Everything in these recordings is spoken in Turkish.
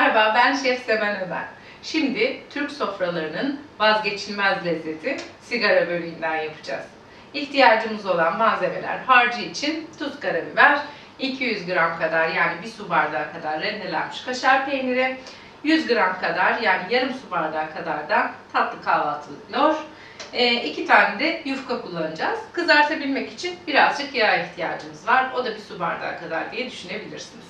Merhaba, ben Şef Semen Ömer. Şimdi Türk sofralarının vazgeçilmez lezzeti sigara böreğinden yapacağız. İhtiyacımız olan malzemeler harcı için tuz, karabiber, 200 gram kadar yani bir su bardağı kadar rendelenmiş kaşar peyniri, 100 gram kadar yani yarım su bardağı kadar da tatlı kahvaltılık lor, 2 tane de yufka kullanacağız. Kızartabilmek için birazcık yağ ihtiyacımız var. O da bir su bardağı kadar diye düşünebilirsiniz.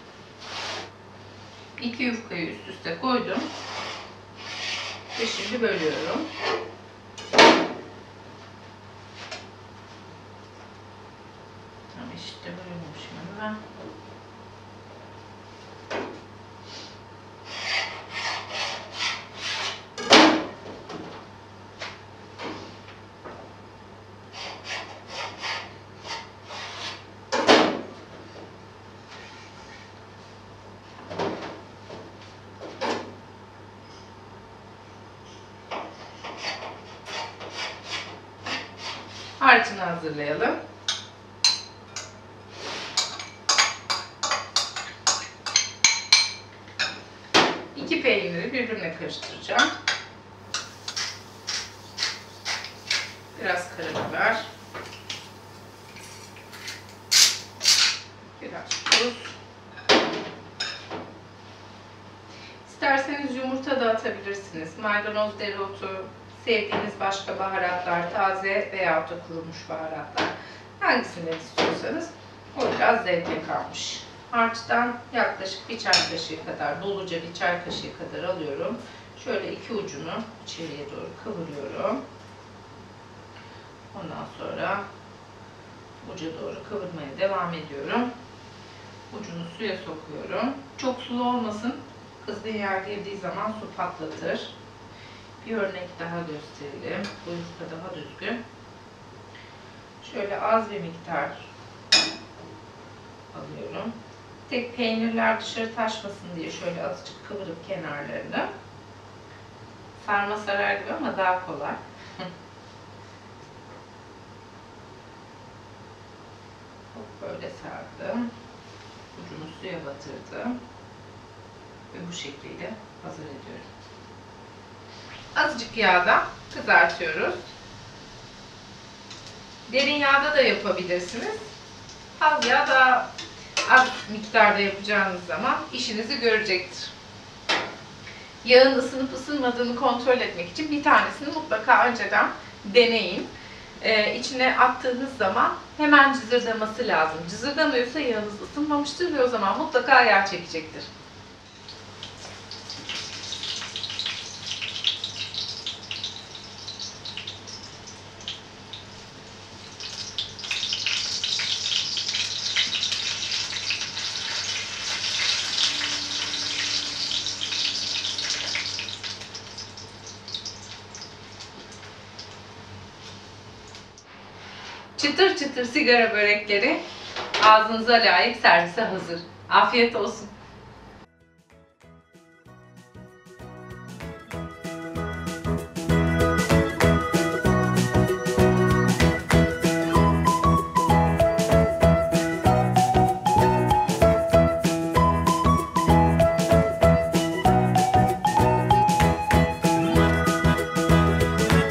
2 yufkayı üst üste koydum ve şimdi bölüyorum. Tam eşit de bölünmüşüm hemen. Harcını hazırlayalım. İki peyniri birbirine karıştıracağım. Biraz karabiber. Biraz tuz. İsterseniz yumurta da atabilirsiniz. Maydanoz, dereotu, sevdiğiniz başka baharatlar, taze veyahut da kurumuş baharatlar. Hangisinden istiyorsanız o biraz zevke kalmış. Harçtan yaklaşık bir çay kaşığı kadar, doluca bir çay kaşığı kadar alıyorum. Şöyle iki ucunu içeriye doğru kıvırıyorum. Ondan sonra uca doğru kıvırmaya devam ediyorum. Ucunu suya sokuyorum. Çok sulu olmasın. Kızgın yağ girdiği zaman su patlatır. Bir örnek daha gösterelim. Bu yufka daha düzgün. Şöyle az bir miktar alıyorum. Tek peynirler dışarı taşmasın diye şöyle azıcık kıvırıp kenarlarını. Sarma sarar gibi ama daha kolay. Böyle sardım. Ucunu suya batırdım. Ve bu şekilde hazır ediyorum. Azıcık yağda kızartıyoruz. Derin yağda da yapabilirsiniz. Az yağ da az miktarda yapacağınız zaman işinizi görecektir. Yağın ısınıp ısınmadığını kontrol etmek için bir tanesini mutlaka önceden deneyin. İçine attığınız zaman hemen cızırdaması lazım. Cızırdamıyorsa yağınız ısınmamıştır ve o zaman mutlaka yağ çekecektir. Çıtır çıtır sigara börekleri ağzınıza layık servise hazır. Afiyet olsun.